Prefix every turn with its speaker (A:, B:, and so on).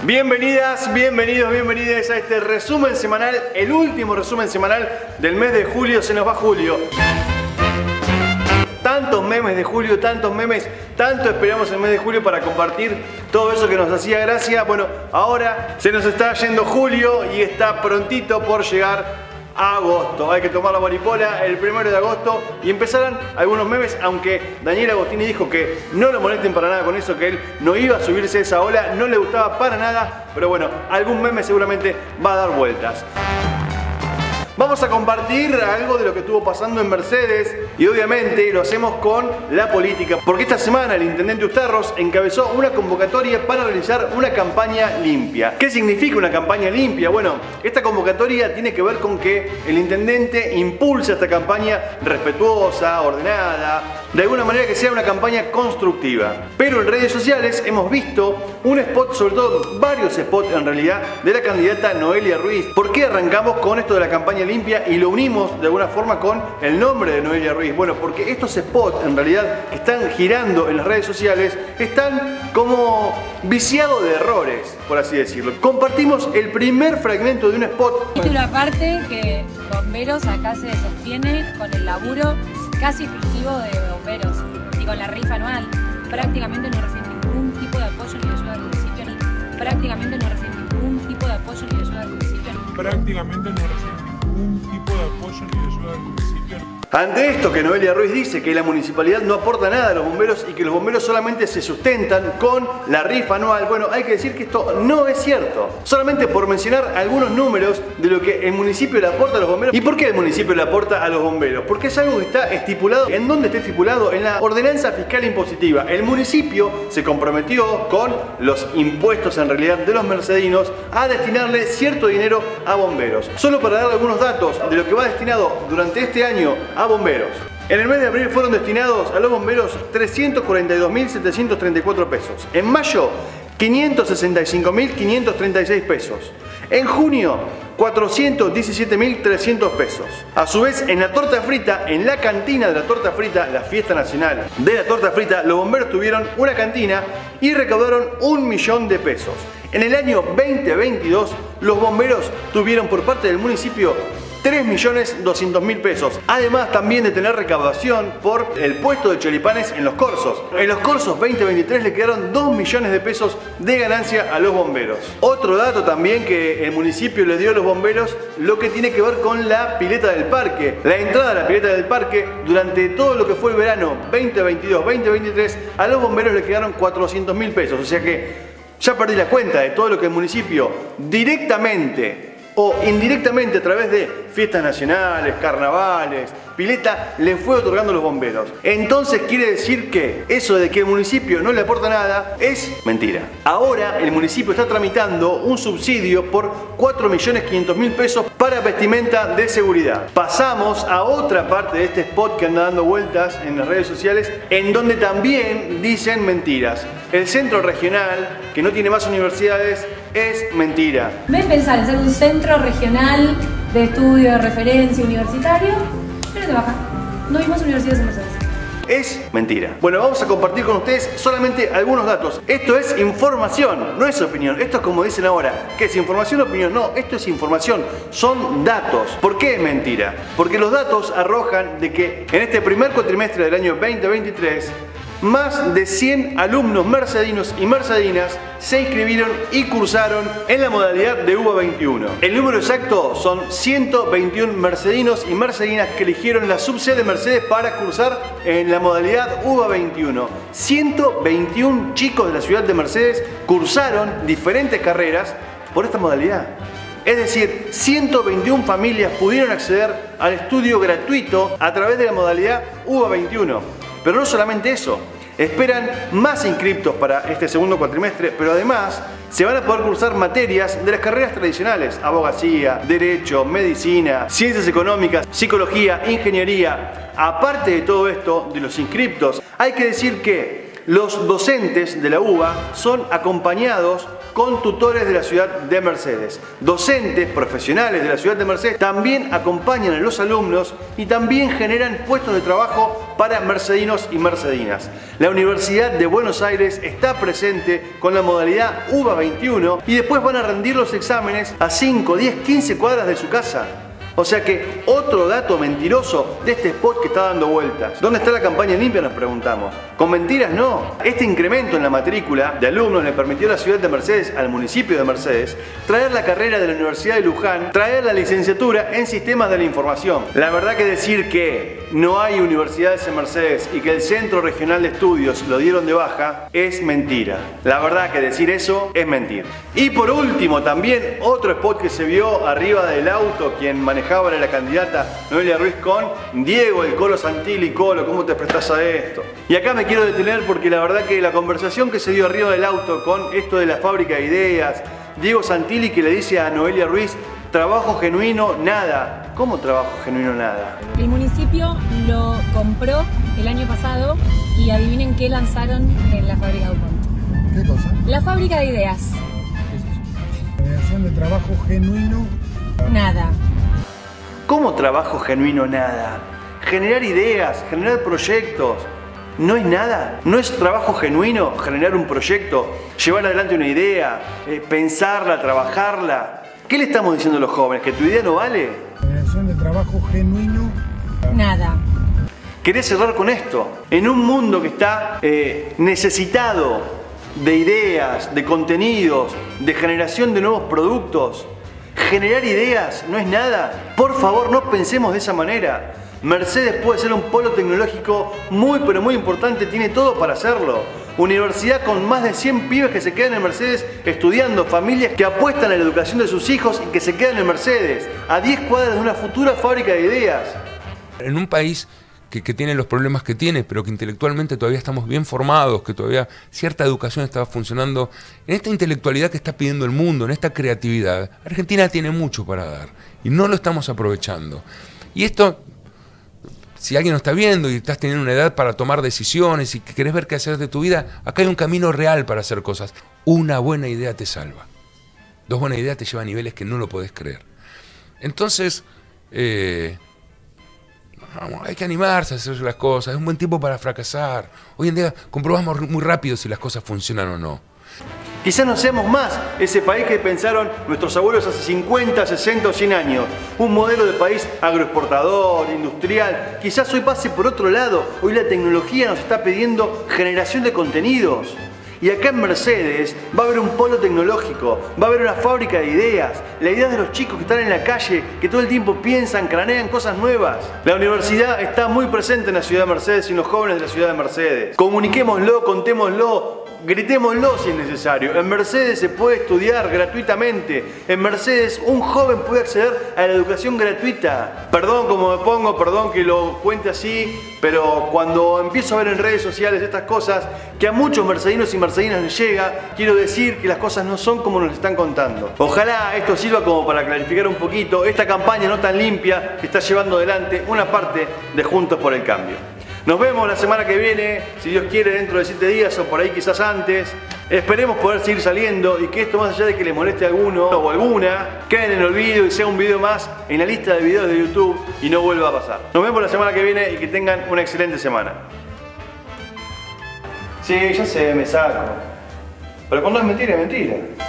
A: Bienvenidas, bienvenidos, bienvenidas a este resumen semanal, el último resumen semanal del mes de julio. Se nos va julio. Tantos memes de julio, tantos memes, tanto esperamos el mes de julio para compartir todo eso que nos hacía gracia. Bueno, ahora se nos está yendo julio y está prontito por llegar a agosto. Hay que tomar la maripola el 1 de agosto y empezarán algunos memes, aunque Daniel Agostini dijo que no lo molesten para nada con eso, que él no iba a subirse a esa ola, no le gustaba para nada, pero bueno, algún meme seguramente va a dar vueltas. Vamos a compartir algo de lo que estuvo pasando en Mercedes y obviamente lo hacemos con la política, porque esta semana el intendente Ustarros encabezó una convocatoria para realizar una campaña limpia. ¿Qué significa una campaña limpia? Bueno, esta convocatoria tiene que ver con que el intendente impulsa esta campaña respetuosa, ordenada, de alguna manera que sea una campaña constructiva. Pero en redes sociales hemos visto un spot, sobre todo varios spots en realidad, de la candidata Noelia Ruiz. ¿Por qué arrancamos con esto de la campaña limpia y lo unimos de alguna forma con el nombre de Noelia Ruiz? Bueno, porque estos spots en realidad que están girando en las redes sociales están como viciados de errores, por así decirlo. Compartimos el primer fragmento de un spot.
B: Título aparte que Bomberos acá se sostiene con el laburo casi exclusivo de bomberos y con la rifa anual. Prácticamente no reciben ningún tipo de apoyo ni de ayuda del municipio, prácticamente no reciben ningún tipo de apoyo ni de ayuda del municipio. Prácticamente no reciben ningún tipo de apoyo ni de ayuda del municipio.
A: Ante esto que Noelia Ruiz dice que la municipalidad no aporta nada a los bomberos y que los bomberos solamente se sustentan con la rifa anual, bueno, hay que decir que esto no es cierto. Solamente por mencionar algunos números de lo que el municipio le aporta a los bomberos. ¿Y por qué el municipio le aporta a los bomberos? Porque es algo que está estipulado. ¿En dónde está estipulado? En la ordenanza fiscal impositiva. El municipio se comprometió con los impuestos en realidad de los mercedinos a destinarle cierto dinero a bomberos. Solo para darle algunos datos de lo que va destinado durante este año a bomberos. En el mes de abril fueron destinados a los bomberos 342.734 pesos. En mayo, 565.536 pesos. En junio, 417.300 pesos. A su vez, en la torta frita, en la cantina de la torta frita, la fiesta nacional de la torta frita, los bomberos tuvieron una cantina y recaudaron 1 millón de pesos. En el año 2022, los bomberos tuvieron por parte del municipio 3.200.000 pesos. Además también de tener recaudación por el puesto de choripanes en los corsos. En los corsos 2023 le quedaron 2 millones de pesos de ganancia a los bomberos. Otro dato también que el municipio le dio a los bomberos, lo que tiene que ver con la pileta del parque. La entrada a la pileta del parque durante todo lo que fue el verano 2022-2023 a los bomberos le quedaron 400.000 pesos. O sea que ya perdí la cuenta de todo lo que el municipio directamente o indirectamente a través de fiestas nacionales, carnavales, pileta, le fue otorgando a los bomberos. Entonces quiere decir que eso de que el municipio no le aporta nada es mentira. Ahora el municipio está tramitando un subsidio por 4.500.000 pesos para vestimenta de seguridad. Pasamos a otra parte de este spot que anda dando vueltas en las redes sociales, en donde también dicen mentiras. El centro regional, que no tiene más universidades, es mentira.
B: En vez de pensar en ser un centro regional de estudio, de referencia universitario, pero te baja. No hay más universidades en Mercedes.
A: Es mentira. Bueno, vamos a compartir con ustedes solamente algunos datos. Esto es información, no es opinión. Esto es como dicen ahora, ¿qué es información o opinión? No, esto es información, son datos. ¿Por qué es mentira? Porque los datos arrojan de que en este primer cuatrimestre del año 2023 más de 100 alumnos mercedinos y mercedinas se inscribieron y cursaron en la modalidad de UBA 21. El número exacto son 121 mercedinos y mercedinas que eligieron la subsede de Mercedes para cursar en la modalidad UBA 21. 121 chicos de la ciudad de Mercedes cursaron diferentes carreras por esta modalidad. Es decir, 121 familias pudieron acceder al estudio gratuito a través de la modalidad UBA 21. Pero no solamente eso, esperan más inscriptos para este segundo cuatrimestre, pero además se van a poder cursar materias de las carreras tradicionales: abogacía, derecho, medicina, ciencias económicas, psicología, ingeniería. Aparte de todo esto, de los inscriptos, hay que decir que los docentes de la UBA son acompañados con tutores de la ciudad de Mercedes. Docentes profesionales de la ciudad de Mercedes también acompañan a los alumnos y también generan puestos de trabajo para mercedinos y mercedinas. La Universidad de Buenos Aires está presente con la modalidad UBA 21 y después van a rendir los exámenes a 5, 10, 15 cuadras de su casa. O sea que otro dato mentiroso de este spot que está dando vueltas. ¿Dónde está la campaña limpia? Nos preguntamos. Con mentiras no. Este incremento en la matrícula de alumnos le permitió a la ciudad de Mercedes, al municipio de Mercedes, traer la carrera de la Universidad de Luján, traer la licenciatura en sistemas de la información. La verdad que decir que no hay universidades en Mercedes y que el Centro Regional de Estudios lo dieron de baja es mentira. La verdad que decir eso es mentir. Y por último también otro spot que se vio arriba del auto, quien manejaba era la candidata Noelia Ruiz con Diego, el Colo Santilli. Colo, ¿cómo te prestás a esto? Y acá me quiero detener porque la verdad que la conversación que se dio arriba del auto con esto de la fábrica de ideas, Diego Santilli que le dice a Noelia Ruiz, trabajo genuino, nada. ¿Cómo trabajo genuino, nada?
B: El municipio lo compró el año pasado y adivinen qué lanzaron en la fábrica DuPont.
C: ¿Qué cosa?
B: La fábrica de ideas.
C: ¿Qué es eso? Generación de trabajo genuino.
B: Nada.
A: ¿Cómo trabajo genuino, nada? Generar ideas, generar proyectos. ¿No es nada? ¿No es trabajo genuino generar un proyecto, llevar adelante una idea, pensarla, trabajarla? ¿Qué le estamos diciendo a los jóvenes? ¿Que tu idea no vale?
C: Generación de trabajo genuino.
B: Nada.
A: ¿Querés cerrar con esto? En un mundo que está necesitado de ideas, de contenidos, de generación de nuevos productos, generar ideas no es nada. Por favor, no pensemos de esa manera. Mercedes puede ser un polo tecnológico muy pero muy importante, tiene todo para hacerlo. Universidad con más de 100 pibes que se quedan en Mercedes estudiando, familias que apuestan a la educación de sus hijos y que se quedan en Mercedes, a 10 cuadras de una futura fábrica de ideas.
D: En un país que tiene los problemas que tiene, pero que intelectualmente todavía estamos bien formados, que todavía cierta educación está funcionando, en esta intelectualidad que está pidiendo el mundo, en esta creatividad, Argentina tiene mucho para dar y no lo estamos aprovechando. Y esto, si alguien nos está viendo y estás teniendo una edad para tomar decisiones y que querés ver qué hacer de tu vida, acá hay un camino real para hacer cosas. Una buena idea te salva. Dos buenas ideas te llevan a niveles que no lo podés creer. Entonces, hay que animarse a hacer las cosas, es un buen tiempo para fracasar. Hoy en día comprobamos muy rápido si las cosas funcionan o no.
A: Quizás no seamos más ese país que pensaron nuestros abuelos hace 50, 60 o 100 años. Un modelo de país agroexportador, industrial. Quizás hoy pase por otro lado. Hoy la tecnología nos está pidiendo generación de contenidos. Y acá en Mercedes va a haber un polo tecnológico, va a haber una fábrica de ideas, la idea de los chicos que están en la calle, que todo el tiempo piensan, cranean cosas nuevas. La universidad está muy presente en la ciudad de Mercedes y en los jóvenes de la ciudad de Mercedes. Comuniquémoslo, contémoslo, gritémoslo si es necesario. En Mercedes se puede estudiar gratuitamente. En Mercedes un joven puede acceder a la educación gratuita. Perdón como me pongo, perdón que lo cuente así, pero cuando empiezo a ver en redes sociales estas cosas que a muchos mercedinos y mercedinas les llega, quiero decir que las cosas no son como nos están contando. Ojalá esto sirva como para clarificar un poquito esta campaña no tan limpia que está llevando adelante una parte de Juntos por el Cambio. Nos vemos la semana que viene, si Dios quiere, dentro de 7 días o por ahí quizás antes. Esperemos poder seguir saliendo y que esto, más allá de que le moleste a alguno o alguna, quede en el olvido y sea un video más en la lista de videos de YouTube y no vuelva a pasar. Nos vemos la semana que viene y que tengan una excelente semana. Sí, ya sé, me saco. Pero cuando es mentira, es mentira.